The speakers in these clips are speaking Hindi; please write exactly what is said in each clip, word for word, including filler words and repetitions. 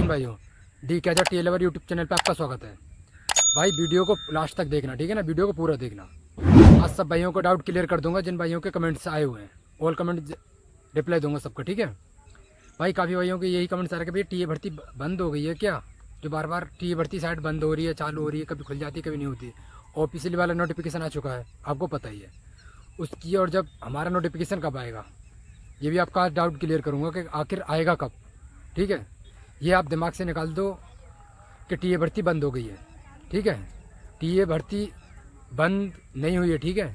भाइयों, डी कैजा टी एलेवर यूट्यूब चैनल पे आपका स्वागत है। भाई वीडियो को लास्ट तक देखना, ठीक है ना, वीडियो को पूरा देखना। आज सब भाइयों को डाउट क्लियर कर दूंगा जिन भाइयों के कमेंट्स आए हुए हैं। ऑल कमेंट रिप्लाई दूंगा सबका, ठीक है भाई। काफ़ी भाइयों के यही कमेंट्स आ रहे हैं कि भैया टी ए भर्ती बंद हो गई है क्या, जो बार बार टी ए भर्ती साइट बंद हो रही है, चालू हो रही है, कभी खुल जाती है कभी नहीं होती। और पिछली वाला नोटिफिकेशन आ चुका है, आपको पता ही है उसकी। और जब हमारा नोटिफिकेशन कब आएगा ये भी आपका डाउट क्लियर करूँगा कि आखिर आएगा कब, ठीक है। ये आप दिमाग से निकाल दो कि टी ए भर्ती बंद हो गई है, ठीक है। टी ए भर्ती बंद नहीं हुई है, ठीक है।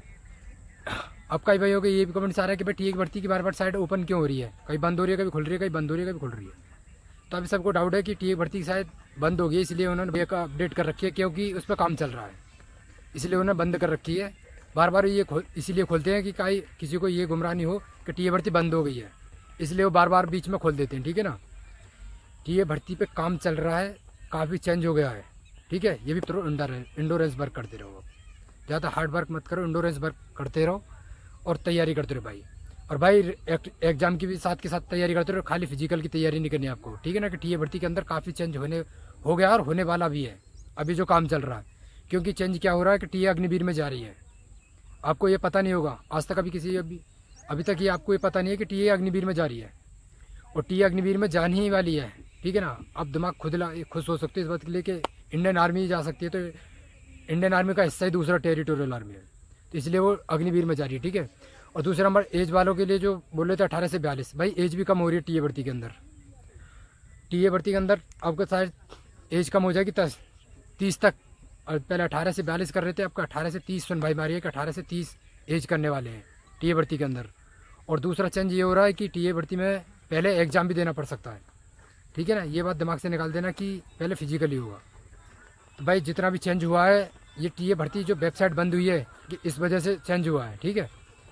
अब कई भाइयों के ये भी कमेंट्स आ रहा है कि भाई टी ए भर्ती की बार बार साइट ओपन क्यों हो रही है, कहीं बंद हो रही है कभी खुल रही है, कहीं बंद हो रही है कभी खुल रही है। तो अभी सबको डाउट है कि टी ए भर्ती की शायद बंद हो गई है, इसलिए उन्होंने भैया का अपडेट कर रखी है, क्योंकि उस पर काम चल रहा है, इसलिए उन्होंने बंद कर रखी है। बार बार ये इसीलिए खोलते हैं कि कहीं किसी को ये गुमराह नहीं हो कि टी ए भर्ती बंद हो गई है, इसलिए वो बार बार बीच में खोल देते हैं, ठीक है ना। टी ए भर्ती पे काम चल रहा है, काफ़ी चेंज हो गया है, ठीक है। ये भी तो इंडोरेंस वर्क करते रहो, ज़्यादा हार्ड वर्क मत करो, इंडोरेंस वर्क करते रहो और तैयारी करते रहो भाई। और भाई एग्जाम की भी साथ के साथ तैयारी करते रहो, खाली फिजिकल की तैयारी नहीं करनी आपको, ठीक है ना। कि टी ए भर्ती के अंदर काफ़ी चेंज होने हो गया और होने वाला भी है अभी जो काम चल रहा है। क्योंकि चेंज क्या हो रहा है कि टी ए अग्निवीर में जा रही है, आपको ये पता नहीं होगा आज तक, अभी किसी अभी अभी तक ये आपको ये पता नहीं है कि टी ए अग्निवीर में जा रही है, और टी ए अग्निवीर में जाने ही वाली है, ठीक है ना। आप दिमाग खुद ला खुश हो सकते हो इस बात के लिए कि इंडियन आर्मी जा सकती है, तो इंडियन आर्मी का हिस्सा ही दूसरा टेरिटोरियल आर्मी है, तो इसलिए वो अग्निवीर में जा रही है, ठीक है। और दूसरा नंबर एज वालों के लिए जो बोल रहे थे अठारह से बयालीस, भाई एज भी कम हो रही है टी ए भर्ती के अंदर। टी ए भर्ती के अंदर आपका शायद एज कम हो जाएगी दस तीस तक, और पहले अठारह से बयालीस कर रहे थे, आपका अठारह से तीस सुनवाई मारी है कि अठारह से तीस एज करने वाले हैं टी ए भर्ती के अंदर। और दूसरा चेंज ये हो रहा है कि टी ए भर्ती में पहले एग्जाम भी देना पड़ सकता है, ठीक है ना। ये बात दिमाग से निकाल देना कि पहले फिजिकली होगा। तो भाई जितना भी चेंज हुआ है, ये टी ए भर्ती जो वेबसाइट बंद हुई है कि इस वजह से चेंज हुआ है, ठीक है।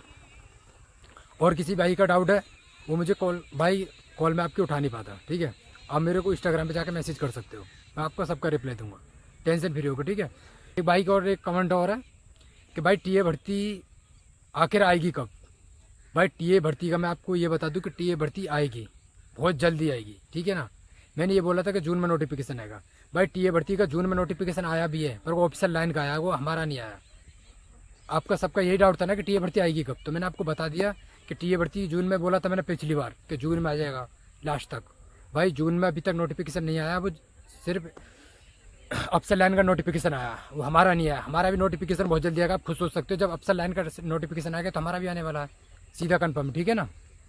और किसी भाई का डाउट है वो मुझे कॉल भाई कॉल में आपकी उठा नहीं पाता, ठीक है। आप मेरे को इंस्टाग्राम पे जाकर मैसेज कर सकते हो, मैं आपको सबका रिप्लाई दूंगा, टेंशन फ्री होकर, ठीक है। एक भाई का और एक कमेंट और है कि भाई टी ए भर्ती आखिर आएगी कब। भाई टी ए भर्ती का मैं आपको ये बता दूं कि टी ए भर्ती आएगी, बहुत जल्दी आएगी, ठीक है ना। मैंने ये बोला था कि जून में नोटिफिकेशन आएगा, भाई टी ए भर्ती का जून में नोटिफिकेशन आया भी है, पर वो ऑफिशियल लाइन का आया, वो हमारा नहीं आया। आपका सबका यही डाउट था ना कि टी ए भर्ती आएगी कब, तो मैंने आपको बता दिया कि टी ए भर्ती जून में बोला था मैंने पिछली बार कि जून में आ जाएगा लास्ट तक। भाई जून में अभी तक नोटिफिकेशन नहीं आया, वो सिर्फ अफसर लाइन का नोटिफिकेशन आया, वो हमारा नहीं आया। हमारा भी नोटिफिकेशन बहुत जल्दी आएगा, आप खुद सोच सकते हो, जब अफसर लाइन का नोटिफिकेशन आएगा तो हमारा भी आने वाला है, सीधा कंफर्म, ठीक है ना।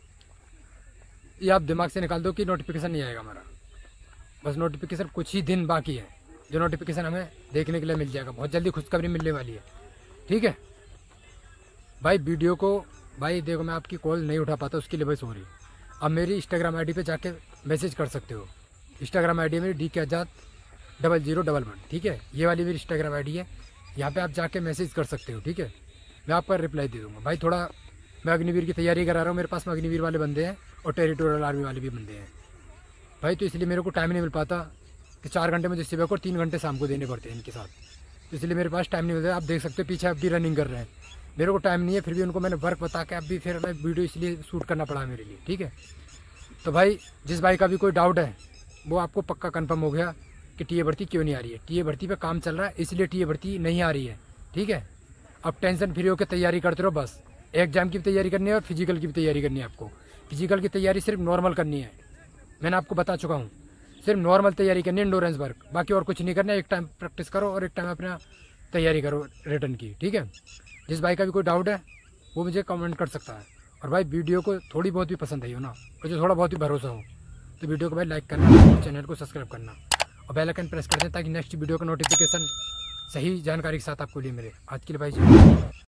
ये आप दिमाग से निकाल दो कि नोटिफिकेशन नहीं आएगा हमारा, बस नोटिफिकेशन कुछ ही दिन बाकी है, जो नोटिफिकेशन हमें देखने के लिए मिल जाएगा, बहुत जल्दी खुशखबरी मिलने वाली है, ठीक है भाई। वीडियो को भाई देखो, मैं आपकी कॉल नहीं उठा पाता उसके लिए भाई सॉरी। अब मेरी इंस्टाग्राम आई डी पे जाके मैसेज कर सकते हो, इंस्टाग्राम आई डी मेरी D K Azad double zero double one, ठीक है। ये वाली मेरी इंस्टाग्राम आई डी है, यहाँ पे आप जाके मैसेज कर सकते हो, ठीक है। मैं आपका रिप्लाई दे दूँगा। भाई थोड़ा मैं अग्निवीर की तैयारी करा रहा हूँ, मेरे पास में अग्निवीर वाले बंदे हैं और टेरिटोरियल आर्मी वाले भी बंदे हैं भाई, तो इसलिए मेरे को टाइम नहीं मिल पाता कि चार घंटे मुझे सुबह को और तीन घंटे शाम को देने पड़ते हैं इनके साथ, तो इसलिए मेरे पास टाइम नहीं मिलता। आप देख सकते हो पीछे अब भी रनिंग कर रहे हैं, मेरे को टाइम नहीं है, फिर भी उनको मैंने वर्क बता के अब भी फिर मैं वीडियो इसलिए शूट करना पड़ा मेरे लिए, ठीक है। तो भाई जिस भाई का भी कोई डाउट है वो आपको पक्का कन्फर्म हो गया कि टी ए भर्ती क्यों नहीं आ रही है। टी ए भर्ती पे काम चल रहा है, इसलिए टी ए भर्ती नहीं आ रही है, ठीक है। अब टेंशन फ्री होकर तैयारी करते रहो, बस एग्जाम की भी तैयारी करनी है और फिजिकल की भी तैयारी करनी है आपको। फिजिकल की तैयारी सिर्फ नॉर्मल करनी है, मैंने आपको बता चुका हूँ, सिर्फ नॉर्मल तैयारी करनी है, इंडोरेंस वर्क, बाकी और कुछ नहीं करना है। एक टाइम प्रैक्टिस करो और एक टाइम अपना तैयारी करो रिटर्न की, ठीक है। जिस भाई का भी कोई डाउट है वो मुझे कमेंट कर सकता है। और भाई वीडियो को थोड़ी बहुत भी पसंद आई हो ना, मुझे थोड़ा बहुत भी भरोसा हो, तो वीडियो को भाई लाइक करना, चैनल को सब्सक्राइब करना और बेल आइकन प्रेस कर दें ताकि नेक्स्ट वीडियो का नोटिफिकेशन सही जानकारी के साथ आपको लिए मिले। आज के लिए भाई